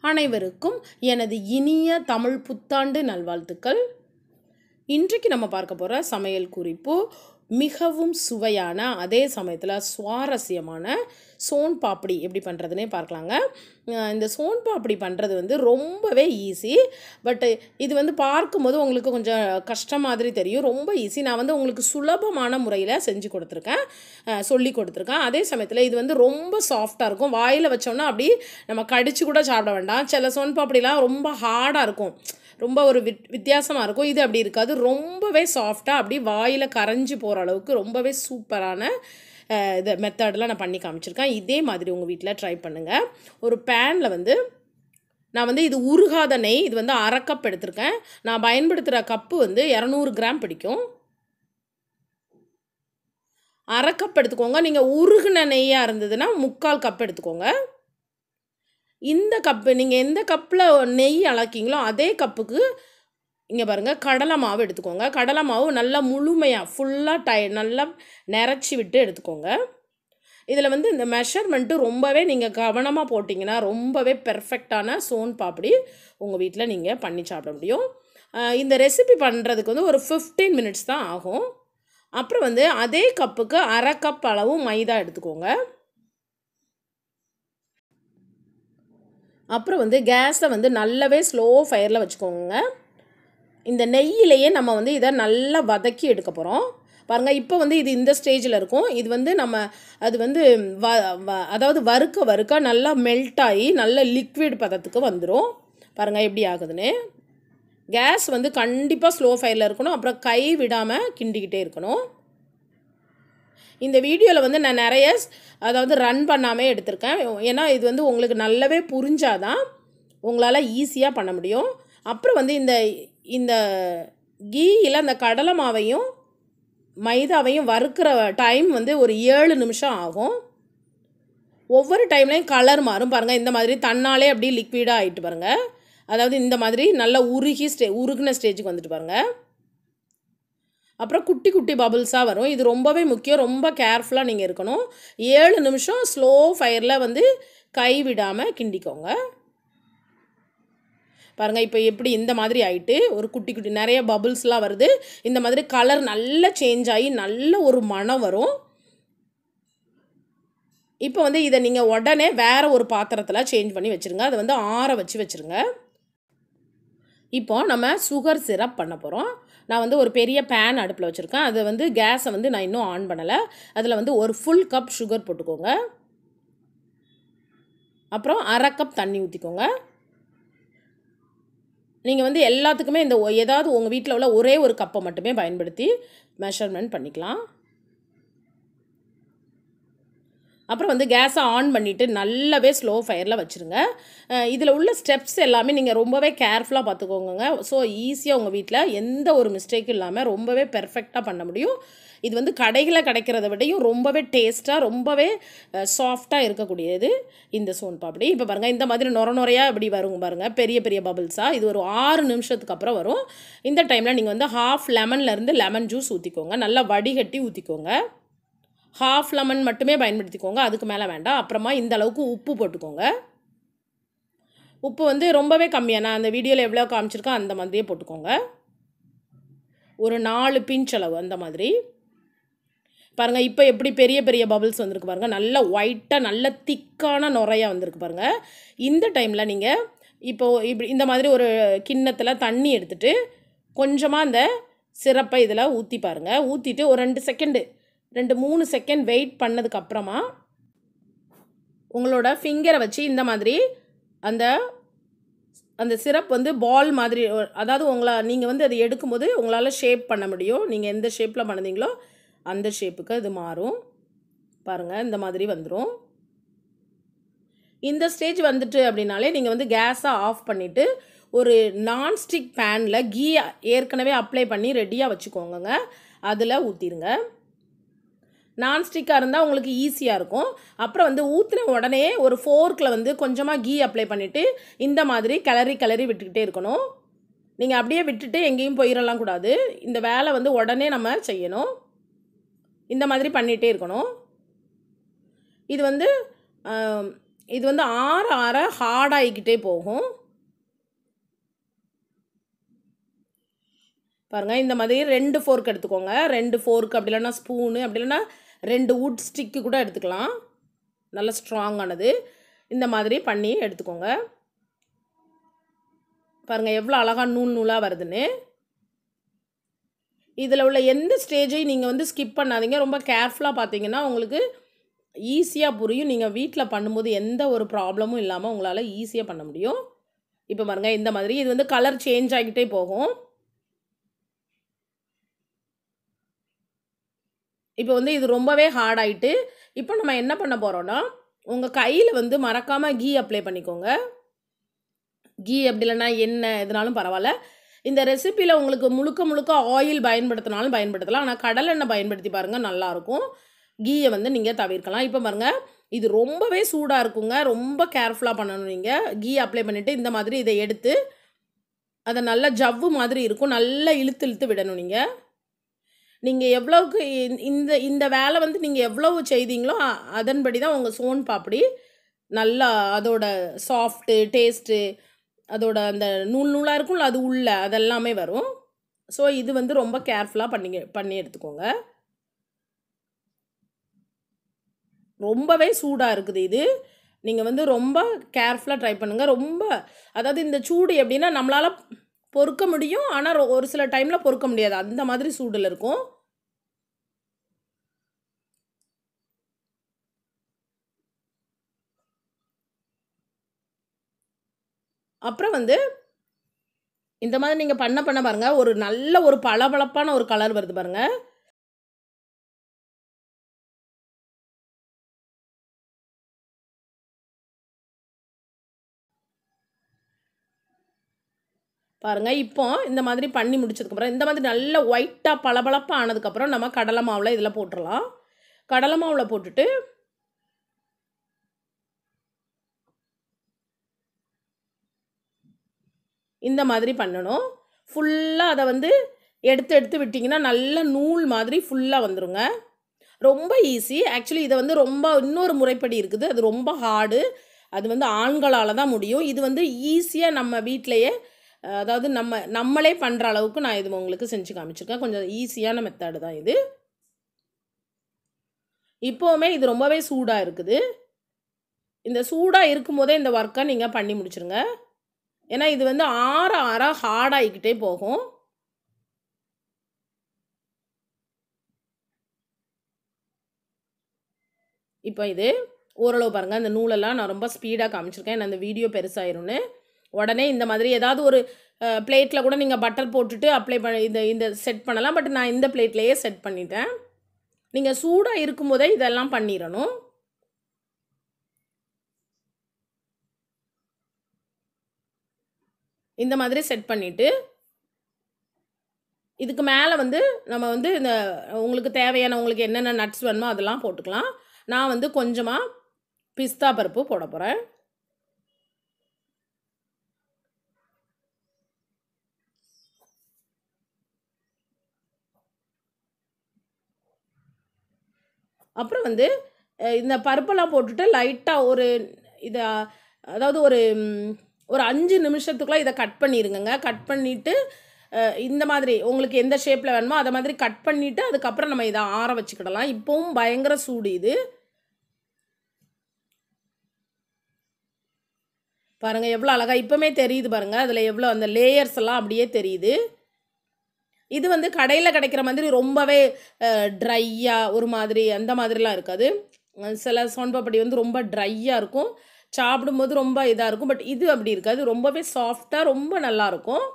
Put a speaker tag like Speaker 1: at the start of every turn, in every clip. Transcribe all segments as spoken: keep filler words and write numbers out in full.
Speaker 1: அனைவருக்கும் எனது இனிய தமிழ் புத்தாண்டு நல்வாழ்த்துக்கள். இன்றைக்கு நம்ம பார்க்க போகிற சமையல் குறிப்பு மிகவும் சுவையான அதே சமயத்தில் சுவாரஸ்யமான சோன் பாப்படி எப்படி பண்ணுறதுனே பார்க்கலாங்க. இந்த சோன் பாப்படி பண்ணுறது வந்து ரொம்பவே ஈஸி. பட் இது வந்து பார்க்கும்போது உங்களுக்கு கொஞ்சம் கஷ்டம் மாதிரி தெரியும். ரொம்ப ஈஸி. நான் வந்து உங்களுக்கு சுலபமான முறையில் செஞ்சு கொடுத்துருக்கேன், சொல்லி கொடுத்துருக்கேன். அதே சமயத்தில் இது வந்து ரொம்ப சாஃப்டாக இருக்கும். வாயில் வச்சோன்னா அப்படி நம்ம கடிச்சு கூட சாப்பிட வேண்டாம். சில சோன் பாப்படிலாம் ரொம்ப ஹார்டாக இருக்கும், ரொம்ப ஒரு வித் வித்தியாசமாக இருக்கும். இது அப்படி இருக்காது. ரொம்பவே சாஃப்டாக அப்படி வாயில் கரைஞ்சி போகிற அளவுக்கு ரொம்பவே சூப்பரான இது மெத்தடெலாம் நான் பண்ணி காமிச்சிருக்கேன். இதே மாதிரி உங்கள் வீட்டில் ட்ரை பண்ணுங்கள். ஒரு பேனில் வந்து நான் வந்து இது உருகாத நெய், இது வந்து அரை கப் எடுத்திருக்கேன். நான் பயன்படுத்துகிற கப்பு வந்து இரநூறு கிராம் பிடிக்கும். அரை கப் எடுத்துக்கோங்க. நீங்கள் உருகின நெய்யாக இருந்ததுன்னா முக்கால் கப் எடுத்துக்கோங்க. இந்த கப்பு நீங்கள் எந்த கப்பில் நெய் அளக்கிங்களோ அதே கப்புக்கு இங்கே பாருங்கள் கடலை மாவு எடுத்துக்கோங்க. கடலை மாவு நல்லா முழுமையாக ஃபுல்லாக டை நல்லா நிறச்சி விட்டு எடுத்துக்கோங்க. இதில் வந்து இந்த மெஷர்மெண்ட்டு ரொம்பவே நீங்கள் கவனமாக போட்டிங்கன்னா ரொம்பவே பெர்ஃபெக்டான சோன் பாப்படி உங்கள் வீட்டில் நீங்கள் பண்ணி சாப்பிட முடியும். இந்த ரெசிபி பண்ணுறதுக்கு வந்து ஒரு ஃபிஃப்டீன் மினிட்ஸ் தான் ஆகும். அப்புறம் வந்து அதே கப்புக்கு அரை கப் அளவு மைதா எடுத்துக்கோங்க. அப்புறம் வந்து கேஸை வந்து நல்லாவே ஸ்லோ ஃபயரில் வச்சுக்கோங்க. இந்த நெய்யிலேயே நம்ம வந்து இதை நல்லா வதக்கி எடுக்க போகிறோம். பாருங்கள், இப்போ வந்து இது இந்த ஸ்டேஜில் இருக்கும். இது வந்து நம்ம அது வந்து வ அதாவது வறுக்க வறுக்க நல்லா மெல்ட் ஆகி நல்ல லிக்விட் பதத்துக்கு வந்துடும். பாருங்கள் எப்படி ஆகுதுன்னு. கேஸ் வந்து கண்டிப்பாக ஸ்லோ ஃபயரில் இருக்கணும். அப்புறம் கை விடாமல் கிண்டிக்கிட்டே இருக்கணும். இந்த வீடியோவில் வந்து நான் நிறைய அதாவது ரன் பண்ணாமே எடுத்திருக்கேன். ஏன்னா இது வந்து உங்களுக்கு நல்லாவே புரிஞ்சாதான் உங்களால் ஈஸியாக பண்ண முடியும். அப்புறம் வந்து இந்த இந்த கீயில் அந்த கடலை மாவையும் மைதாவையும் வறுக்கிற டைம் வந்து ஒரு ஏழு நிமிஷம் ஆகும். ஒவ்வொரு டைம்லையும் கலர் மாறும். பாருங்கள், இந்த மாதிரி தன்னாலே அப்படி லிக்விடாக ஆகிட்டு பாருங்கள். அதாவது இந்த மாதிரி நல்லா உருகி ஸ்டே உருகின ஸ்டேஜுக்கு வந்துட்டு பாருங்கள். அப்புறம் குட்டி குட்டி பபுள்ஸாக வரும். இது ரொம்பவே முக்கியம். ரொம்ப கேர்ஃபுல்லாக நீங்கள் இருக்கணும். ஏழு நிமிஷம் ஸ்லோ ஃபயரில் வந்து கை விடாமல் கிண்டிக்கோங்க. பாருங்கள், இப்போ எப்படி இந்த மாதிரி ஆகிட்டு ஒரு குட்டி குட்டி நிறைய பபுள்ஸ்லாம் வருது. இந்த மாதிரி கலர் நல்லா சேஞ்ச் ஆகி நல்ல ஒரு மணம் வரும். இப்போ வந்து இதை நீங்கள் உடனே வேறு ஒரு பாத்திரத்தில் சேஞ்ச் பண்ணி வச்சுருங்க. அதை வந்து ஆற வச்சு வச்சுருங்க. இப்போ நம்ம சுகர் சிரப் பண்ண போகிறோம். நான் வந்து ஒரு பெரிய பேன் அடுப்பில் வச்சுருக்கேன். அதை வந்து கேஸை வந்து நான் இன்னும் ஆன் பண்ணலை. அதில் வந்து ஒரு ஃபுல் கப் சுகர் போட்டுக்கோங்க. அப்புறம் அரை கப் தண்ணி ஊற்றிக்கோங்க. நீங்கள் வந்து எல்லாத்துக்குமே இந்த ஏதாவது உங்கள் வீட்டில் உள்ள ஒரே ஒரு கப்பை மட்டுமே பயன்படுத்தி மெஷர்மெண்ட் பண்ணிக்கலாம். அப்புறம் வந்து கேஸை ஆன் பண்ணிவிட்டு நல்லாவே ஸ்லோ ஃபயரில் வச்சுருங்க. இதில் உள்ள ஸ்டெப்ஸ் எல்லாமே நீங்கள் ரொம்பவே கேர்ஃபுல்லாக பார்த்துக்கோங்க. ஸோ ஈஸியாக உங்கள் வீட்டில் எந்த ஒரு மிஸ்டேக்கும் இல்லாமல் ரொம்பவே பெர்ஃபெக்டாக பண்ண முடியும். இது வந்து கடைகளில் கிடைக்கிறத விடையும் ரொம்பவே டேஸ்ட்டாக ரொம்பவே சாஃப்டாக இருக்கக்கூடியது இந்த சோன் பாப்படி. இப்போ பாருங்கள், இந்த மாதிரி நொர நொறையாக இப்படி வரும் பாருங்கள், பெரிய பெரிய பபுள்ஸாக. இது ஒரு ஆறு நிமிஷத்துக்கு அப்புறம் வரும். இந்த டைமில் நீங்கள் வந்து ஹாஃப் லெமன்லேருந்து லெமன் ஜூஸ் ஊற்றிக்கோங்க. நல்லா வடிகட்டி ஊற்றிக்கோங்க. ஹாஃப் லெமன் மட்டுமே பயன்படுத்திக்கோங்க, அதுக்கு மேலே வேண்டாம். அப்புறமா இந்த அளவுக்கு உப்பு போட்டுக்கோங்க. உப்பு வந்து ரொம்பவே கம்மியாக, நான் அந்த வீடியோவில் எவ்வளோ காமிச்சிருக்கோம் அந்த மாதிரியே போட்டுக்கோங்க. ஒரு நாலு பிஞ்ச் அளவு அந்த மாதிரி. பாருங்கள், இப்போ எப்படி பெரிய பெரிய பபுள்ஸ் வந்திருக்கு பாருங்கள். நல்ல ஒயிட்டாக நல்ல திக்கான நுரையாக வந்திருக்கு பாருங்கள். இந்த டைமில் நீங்கள் இப்போது இப்படி இந்த மாதிரி ஒரு கிண்ணத்தில் தண்ணி எடுத்துகிட்டு கொஞ்சமாக அந்த சிரப்பை இதில் ஊற்றி பாருங்கள். ஊற்றிட்டு ஒரு ரெண்டு செகண்டு ரெண்டு மூணு செகண்ட் வெயிட் பண்ணதுக்கப்புறமா உங்களோட ஃபிங்கரை வச்சு இந்த மாதிரி அந்த அந்த சிரப் வந்து பால் மாதிரி, அதாவது உங்களை நீங்கள் வந்து அதை எடுக்கும்போது உங்களால் ஷேப் பண்ண முடியும். நீங்கள் எந்த ஷேப்பில் பண்ணுறீங்களோ அந்த ஷேப்புக்கு அது மாறும். பாருங்கள், இந்த மாதிரி வந்துடும். இந்த ஸ்டேஜ் வந்துட்டு அப்படின்னாலே நீங்கள் வந்து கேஸை ஆஃப் பண்ணிவிட்டு ஒரு நான்ஸ்டிக் பேனில் கீ ஏற்கனவே அப்ளை பண்ணி ரெடியாக வச்சுக்கோங்க. அதில் ஊற்றிடுங்க. நான்ஸ்டிக்காக இருந்தால் உங்களுக்கு ஈஸியாக இருக்கும். அப்புறம் வந்து ஊற்றின உடனே ஒரு ஃபோர்க்கில் வந்து கொஞ்சமாக கீ அப்ளை பண்ணிவிட்டு இந்த மாதிரி கிளறி கிளறி விட்டுக்கிட்டே இருக்கணும். நீங்கள் அப்படியே விட்டுட்டு எங்கேயும் போயிடலாம் கூடாது. இந்த வேலை வந்து உடனே நம்ம செய்யணும். இந்த மாதிரி பண்ணிகிட்டே இருக்கணும். இது வந்து இது வந்து ஆற ஆற ஹார்ட் ஆகிக்கிட்டே போகும். பாருங்கள், இந்த மாதிரி ரெண்டு ஃபோர்க் எடுத்துக்கோங்க. ரெண்டு ஃபோர்க் அப்படி இல்லைன்னா ஸ்பூனு, அப்படி இல்லைன்னா ரெண்டு வுட் ஸ்டிக்கு கூட எடுத்துக்கலாம். நல்ல ஸ்ட்ராங்கானது. இந்த மாதிரி பண்ணி எடுத்துக்கோங்க. பாருங்கள் எவ்வளோ அழகாக நூல் நூலாக வருதுன்னு. இதில் உள்ள எந்த ஸ்டேஜையும் நீங்கள் வந்து ஸ்கிப் பண்ணாதீங்க. ரொம்ப கேர்ஃபுல்லாக பார்த்தீங்கன்னா உங்களுக்கு ஈஸியாக புரியும். நீங்கள் வீட்டில் பண்ணும்போது எந்த ஒரு ப்ராப்ளமும் இல்லாமல் உங்களால் ஈஸியாக பண்ண முடியும். இப்போ பாருங்கள் இந்த மாதிரி இது வந்து கலர் சேஞ்ச் ஆகிக்கிட்டே போகும். இப்போ வந்து இது ரொம்பவே ஹார்ட் ஆகிட்டு, இப்போ நம்ம என்ன பண்ண போகிறோன்னா, உங்கள் கையில் வந்து மறக்காமல் கீ அப்ளை பண்ணிக்கோங்க. கீ அப்படி இல்லைன்னா எண்ணெய் எதுனாலும் பரவாயில்ல. இந்த ரெசிப்பியில் உங்களுக்கு முழுக்க முழுக்க ஆயில் பயன்படுத்தினாலும் பயன்படுத்தலாம். ஆனால் கடலெண்ணெய் பயன்படுத்தி பாருங்கள், நல்லாயிருக்கும். கீயை வந்து நீங்கள் தவிர்க்கலாம். இப்போ பாருங்கள் இது ரொம்பவே சூடாக இருக்குங்க. ரொம்ப கேர்ஃபுல்லாக பண்ணணும். நீங்கள் கீ அப்ளை பண்ணிவிட்டு இந்த மாதிரி இதை எடுத்து அதை நல்லா ஜவ்வு மாதிரி இருக்கும், நல்லா இழுத்து இழுத்து விடணும். நீங்கள் நீங்கள் எவ்வளோக்கு இந்த இந்த வேலை வந்து நீங்கள் எவ்வளவு செய்தீங்களோ அதன்படி தான் உங்கள் சோன் பாப்படி நல்லா அதோட சாஃப்ட்டு டேஸ்ட்டு, அதோட அந்த நூல் நூலாக இருக்கும்ல அது உள்ள அதெல்லாமே வரும். ஸோ இது வந்து ரொம்ப கேர்ஃபுல்லாக பண்ணி பண்ணி எடுத்துக்கோங்க. ரொம்பவே சூடாக இருக்குது இது. நீங்கள் வந்து ரொம்ப கேர்ஃபுல்லாக ட்ரை பண்ணுங்கள். ரொம்ப அதாவது இந்த சூடு எப்படின்னா நம்மளால் பொறுக்க முடியும், ஆனால் ஒரு சில டைமில் பொறுக்க முடியாது. அந்த மாதிரி சூடில் இருக்கும். அப்புறம் வந்து இந்த மாதிரி நீங்கள் பண்ண பண்ண பாருங்கள், ஒரு நல்ல ஒரு பளபளப்பான ஒரு கலர் வருது பாருங்கள். பாருங்கள் இப்போ இந்த மாதிரி பண்ணி முடிச்சதுக்கப்புறம் இந்த மாதிரி நல்ல ஒயிட்டாக பளபளப்பாக ஆனதுக்கப்புறம் நம்ம கடலை மாவில் இதில் போட்டுடலாம். கடலை மாவில் போட்டுட்டு இந்த மாதிரி பண்ணணும். ஃபுல்லாக அதை வந்து எடுத்து எடுத்து விட்டிங்கன்னா நல்ல நூல் மாதிரி ஃபுல்லாக வந்துடுங்க. ரொம்ப ஈஸி. ஆக்சுவலி இதை வந்து ரொம்ப இன்னொரு முறைப்படி இருக்குது, அது ரொம்ப ஹார்டு. அது வந்து ஆண்களால் தான் முடியும். இது வந்து ஈஸியாக நம்ம வீட்டிலையே, அதாவது நம்ம நம்மளே பண்ணுற அளவுக்கு நான் இது உங்களுக்கு செஞ்சு காமிச்சிருக்கேன். கொஞ்சம் ஈஸியான மெத்தடு தான் இது. இப்போவுமே இது ரொம்பவே சூடாக இருக்குது. இந்த சூடாக இருக்கும்போதே இந்த ஒர்க்கை நீங்கள் பண்ணி முடிச்சிருங்க. ஏன்னா இது வந்து ஆற ஆற ஹார்டாகிக்கிட்டே போகும். இப்போ இது ஓரளவு பாருங்கள், இந்த நூலெல்லாம் நான் ரொம்ப ஸ்பீடாக காமிச்சிருக்கேன். நான் இந்த வீடியோ பெருசாயிரும்னு. உடனே இந்த மாதிரி ஏதாவது ஒரு பிளேட்டில் கூட நீங்கள் பட்டர் போட்டுட்டு அப்ளை பண்ண இந்த இந்த செட் பண்ணலாம். பட் நான் இந்த பிளேட்லேயே செட் பண்ணிட்டேன். நீங்கள் சூடாக இருக்கும்போதே இதெல்லாம் பண்ணிடணும். இந்த மாதிரி செட் பண்ணிவிட்டு இதுக்கு மேலே வந்து நம்ம வந்து இந்த உங்களுக்கு தேவையான உங்களுக்கு என்னென்ன நட்ஸ் வேணுமோ அதெல்லாம் போட்டுக்கலாம். நான் வந்து கொஞ்சமாக பிஸ்தா பருப்பு போட போகிறேன். அப்புறம் வந்து இந்த பருப்பெல்லாம் போட்டுட்டு லைட்டாக ஒரு இதை அதாவது ஒரு ஒரு அஞ்சு நிமிஷத்துக்குள்ளே இதை கட் பண்ணிடுங்க. கட் பண்ணிவிட்டு இந்த மாதிரி உங்களுக்கு எந்த ஷேப்பில் வேணுமோ அதை மாதிரி கட் பண்ணிவிட்டு அதுக்கப்புறம் நம்ம இதை ஆற வச்சுக்கிடலாம். இப்போவும் பயங்கர சூடு இது. பாருங்கள் எவ்வளோ அழகாக இப்போமே தெரியுது பாருங்கள், அதில் எவ்வளோ அந்த லேயர்ஸ் எல்லாம் அப்படியே தெரியுது. இது வந்து கடையில் கிடைக்கிற மாதிரி ரொம்பவே ட்ரையாக ஒரு மாதிரி அந்த மாதிரிலாம் இருக்காது. சில சோன்பப்படி வந்து ரொம்ப ட்ரையாக இருக்கும், சாப்பிடும்போது ரொம்ப இதாக இருக்கும். பட் இது அப்படி இருக்காது, ரொம்பவே சாஃப்டாக ரொம்ப நல்லாயிருக்கும்.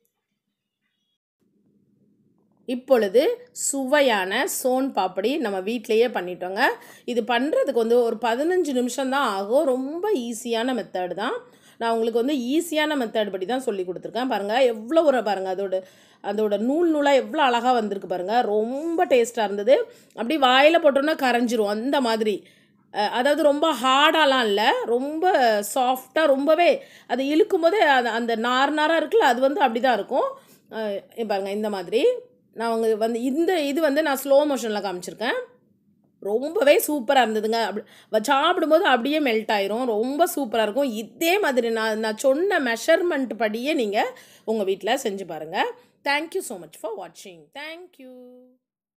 Speaker 1: இப்பொழுது சுவையான சோன் பாப்படி நம்ம வீட்டிலையே பண்ணிட்டோங்க. இது பண்ணுறதுக்கு வந்து ஒரு பதினஞ்சு நிமிஷம் தான் ஆகும். ரொம்ப ஈஸியான மெத்தடு தான். நான் உங்களுக்கு வந்து ஈஸியான மெத்தட் படி தான் சொல்லி கொடுத்துருக்கேன். பாருங்கள் எவ்வளோ ஒரு பாருங்கள் அதோட அதோட நூல் நூலாக எவ்வளோ அழகாக வந்திருக்கு பாருங்கள். ரொம்ப டேஸ்ட்டாக இருந்தது. அப்படி வாயில் போட்டோன்னா கரைஞ்சிரும் அந்த மாதிரி. அதாவது ரொம்ப ஹார்டாலாம் இல்லை, ரொம்ப சாஃப்டாக ரொம்பவே அது இழுக்கும் போதே அது அந்த நார் நாராக இருக்குல்ல அது வந்து அப்படி தான் இருக்கும். பாருங்கள் இந்த மாதிரி நான் அவங்க வந்து இந்த இது வந்து நான் ஸ்லோ மோஷனில் காமிச்சிருக்கேன். ரொம்பவே சூப்பராக இருந்ததுங்க. அப்படி வ சாப்பிடும்போது அப்படியே மெல்ட் ஆயிரும். ரொம்ப சூப்பராக இருக்கும். இதே மாதிரி நான் நான் சொன்ன மெஷர்மெண்ட் படியே நீங்கள் உங்கள் வீட்டில் செஞ்சு பாருங்கள். Thank you so much for வாட்சிங். Thank you.